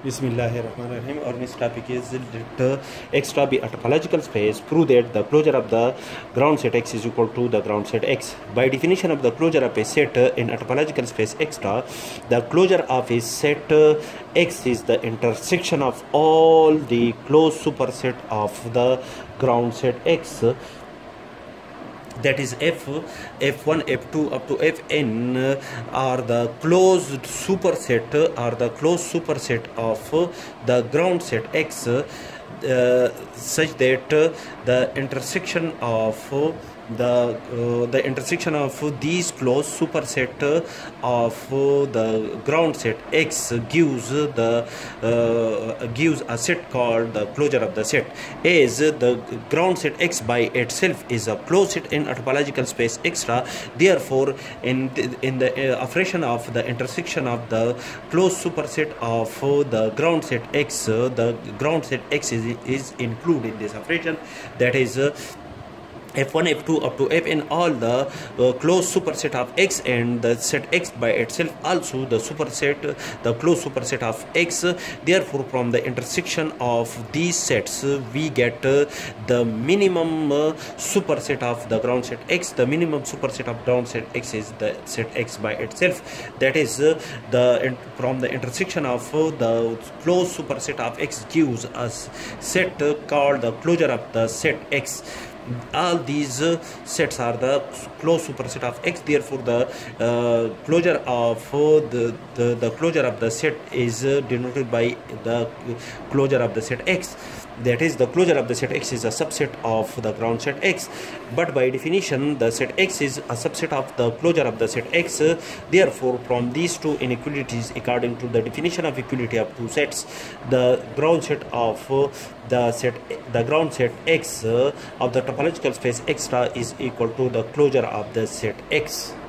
Bismillahirrahmanirrahim. Our next topic is let X be a topological space. Prove that the closure of the ground set X is equal to the ground set X. By definition of the closure of a set in a topological space X star, the closure of a set X is the intersection of all the closed superset of the ground set X. That is f1, f2 up to fn are the closed superset of the ground set X, such that the intersection of these closed superset of the ground set X gives a set called the closure of the set, as the ground set X by itself is a closed set in a topological space X. Therefore, in the operation of the intersection of the closed superset of the ground set X, the ground set X is included in this operation. That is f1, f2 up to fn, all the closed superset of X, and the set X by itself also the closed superset of X. Therefore, from the intersection of these sets we get the minimum superset of the ground set X. The minimum superset of ground set X is the set X by itself. That is from the intersection of the closed superset of X gives us set called the closure of the set X. All these sets are the closed superset of X. Therefore, the closure of the closure of the set is denoted by the closure of the set X. That is, the closure of the set X is a subset of the ground set X. But by definition, the set X is a subset of the closure of the set X. Therefore, from these two inequalities, according to the definition of equality of two sets, the ground set of the ground set X of the topological space X star is equal to the closure of the set X.